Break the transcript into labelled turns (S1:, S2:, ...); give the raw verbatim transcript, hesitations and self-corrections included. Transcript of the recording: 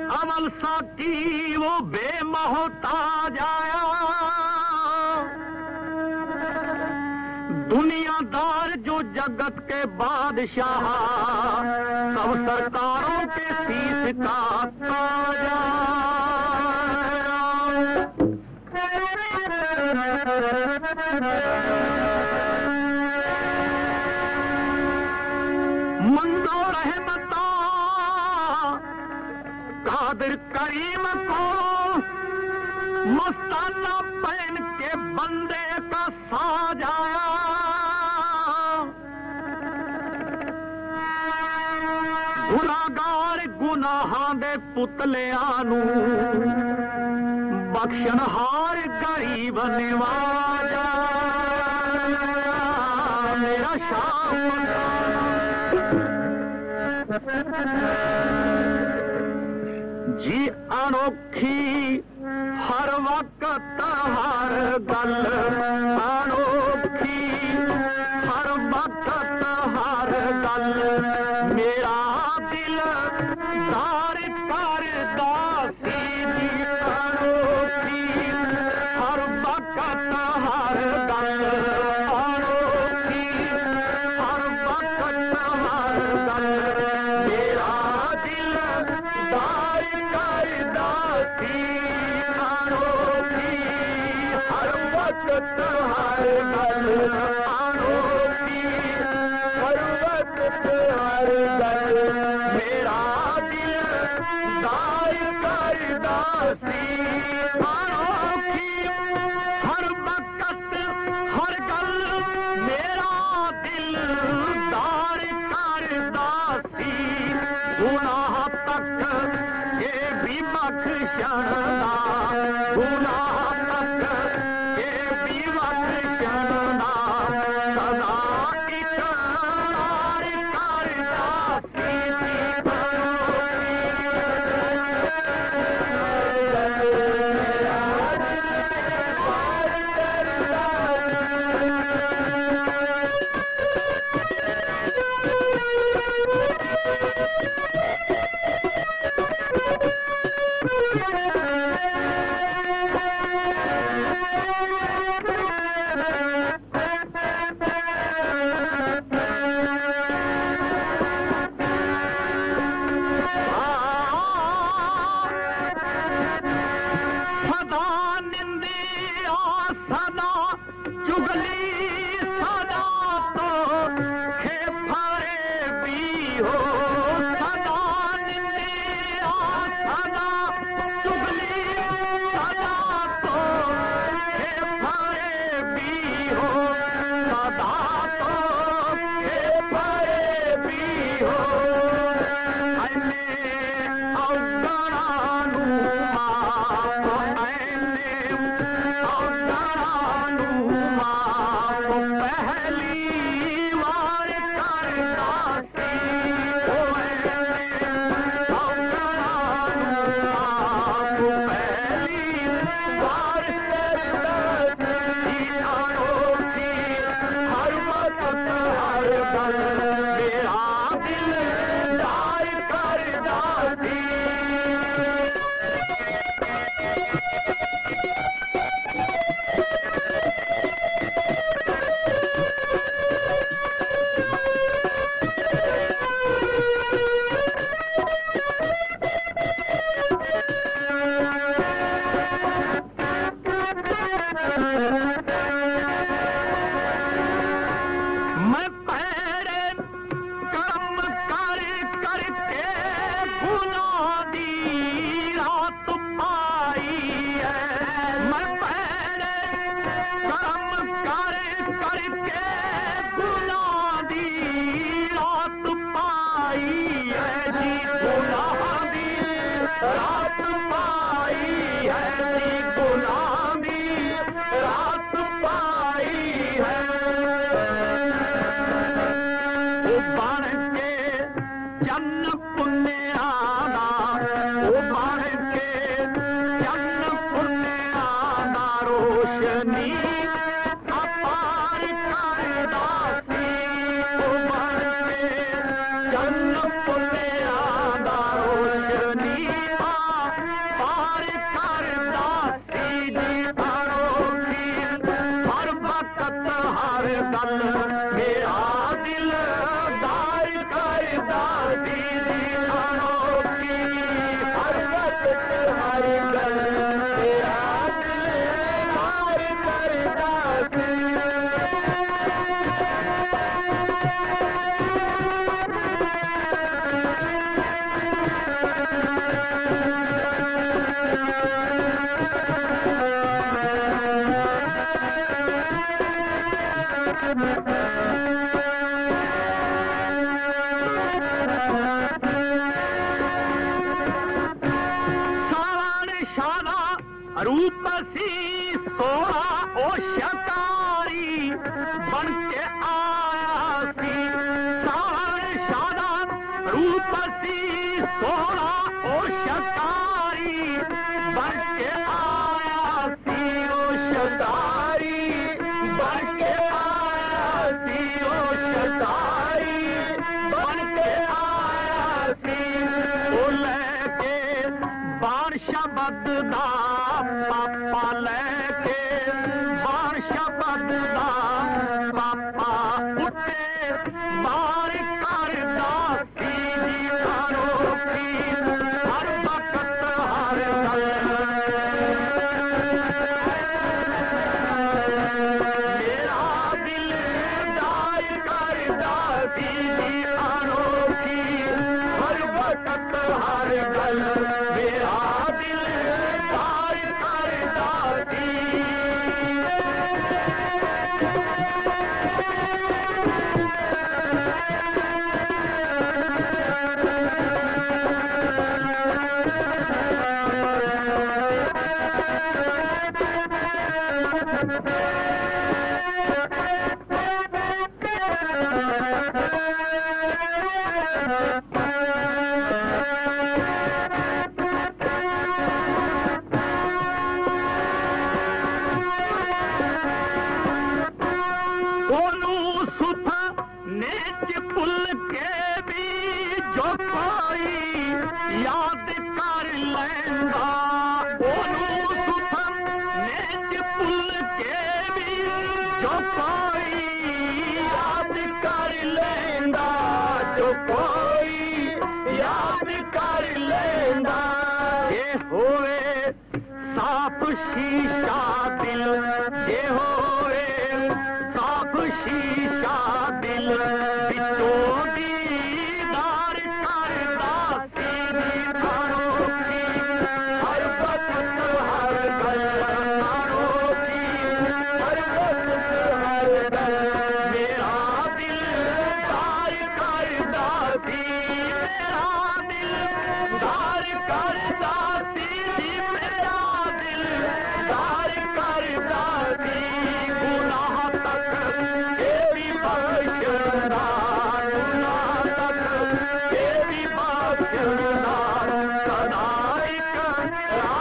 S1: अमल साकी वो बेमोहताज आया, दुनियादार जो जगत के बादशाह, सब सरकारों के शीश का ताज आया। मंदो रहमता कादिर करीम को, मस्ताना पहन के बंदे का साज आया। गुनाहगार गुनाहां दे पुतलियां नू बख्शनहार गरीब निवाजा, मेरा शाह जी अनोखी हर वक्त हर गल, अनोखी हर वक्त हर गल, मेरा दिल दार करदा सी जी, अनोखी हर वक्त हर गल, अनोखी हर वक्त हर गल, मेरा दिल दार करदा सी, अनोखी हर वक्त हर गल, अनोखी हर वक्त हर गल, मेरा दिल दार करदा सी, अनोखी हर वक्त हर गल, मेरा दिल दार करदा सी, गुनाह तक ये भी बख्शना, गुनाह तक ये भी बख्शना, सदा इकरार करदा सी, रूप सी सोना ओ शकारी बन के आया सी सावन शादान रूप सी सोना ओ शकारी बन के आया सी ओ शकारी बन के आया सी ओ शकारी बन के आया सी ओ लेके बाण शब्द दा पापा लेके बाण शब्द दा पापा उत्ते बार करदा की जी करो की हर वक्त हर गल मेरा दिल दार करदा की जी करो की हर वक्त हर गल मेरा दिल दार करदा की ओनू सुथ नेच पुल के भी जो कोई याद कर लेंदा ओनू सुथ नेच पुल के भी जो कोई याद कर लेंदा जो कोई याद कर लेंदा ये होवे साफ शीशा दिल ये होवे साफ शीशा दिल बिचों दीदार करदा सीधी करो की हर वक्त हर गल करो की हर वक्त हर गल मेरा दिल दार करदा सी मेरा दिल दार करदा सीधी मेरा दिल दार करदा सी गुनाह तक तेरी बख्शना गुनाह तक तेरी बख्शना सदा एक